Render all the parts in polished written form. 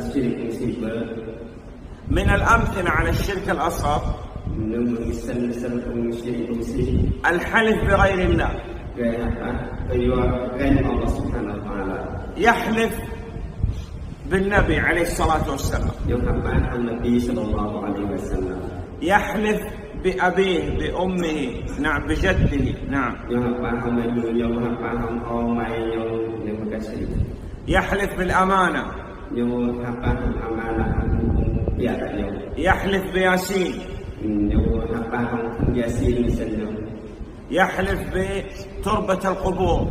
من الأمثلة على الشرك الأصغر الحلف بغير الله. يحلف بالنبي عليه الصلاة والسلام، يحلف بأبيه بأمه، نعم، بجده، نعم، يحلف بالأمانة، يحلف بياسين، يحلف بتربة القبور،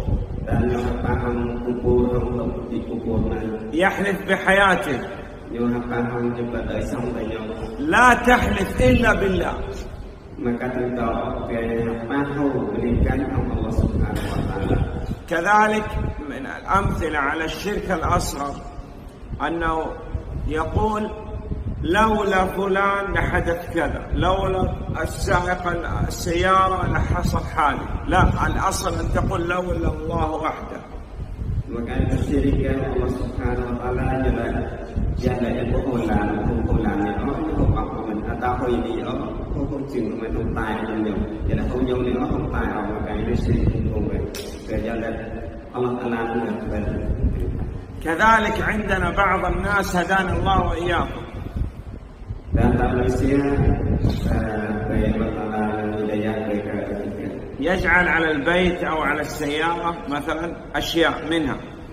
يحلف بحياته. لا تحلف إلا بالله. كذلك من الأمثلة على الشرك الأصغر أنه يقول لولا فلان لحدث كذا، لولا السائق السيارة لحصل حالي. لا، الأصل أن تقول لولا الله وحده. وكان الشرك الله سبحانه وتعالى jangan ada kumpulan yang orang mình ta hơi đi ở không chừng mà không tài không nhiều, vậy là không nhiều thì nó không tài ở một cái sự không về cho nên Allah Taala mengatur. كذلك عندنا بعض الناس هدانا الله وإياكم يجعل على البيت أو على السيارة مثلا أشياء منها،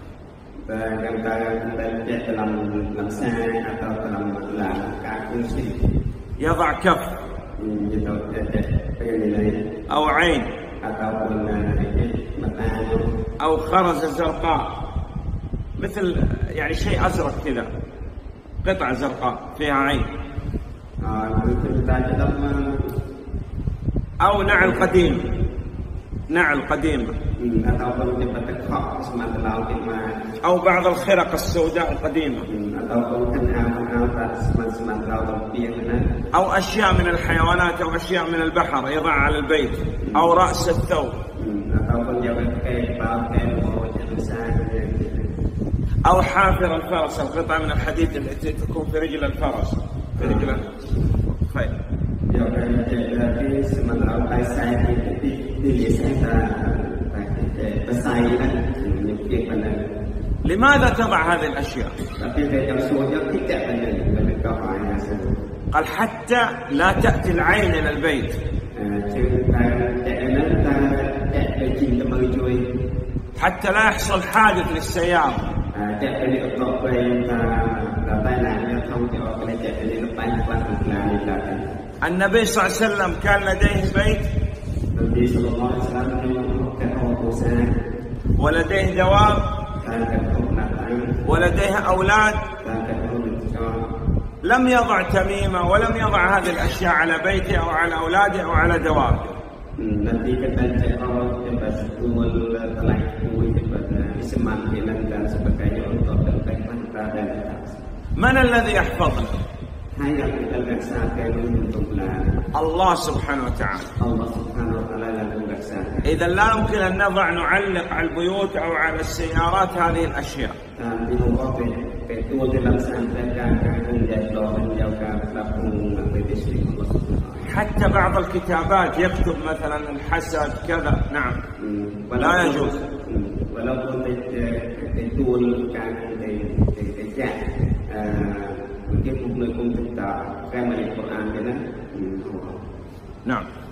يضع كف أو عين أو خرزة زرقاء، مثل يعني شيء أزرق كذا، قطعة زرقاء فيها عين، أو نعل قديم، نعل قديمة، أو بعض الخرق السوداء القديمة، أو أشياء من الحيوانات أو أشياء من البحر يضع على البيت، أو رأس الثوب، أو حافر الفرس، القطعة من الحديد التي تكون في رجل الفرس، في رجل الخيل. لماذا تضع هذه الأشياء؟ قال حتى لا تأتي العين إلى البيت، حتى لا يحصل حادث للسيارة. النبي صلى الله عليه وسلم كان لديه بيت ولديه دواب ولديه أولاد، لم يضع تميمة ولم يضع هذه الأشياء على بيته أو على أولاده أو على دوابه. من الذي يحفظنا؟ الله سبحانه وتعالى. إذا لا يمكن أن نعلق على البيوت أو على السيارات هذه الأشياء. حتى بعض الكتابات يكتب مثلا الحسد كذا، نعم، لا يجوز. نعم.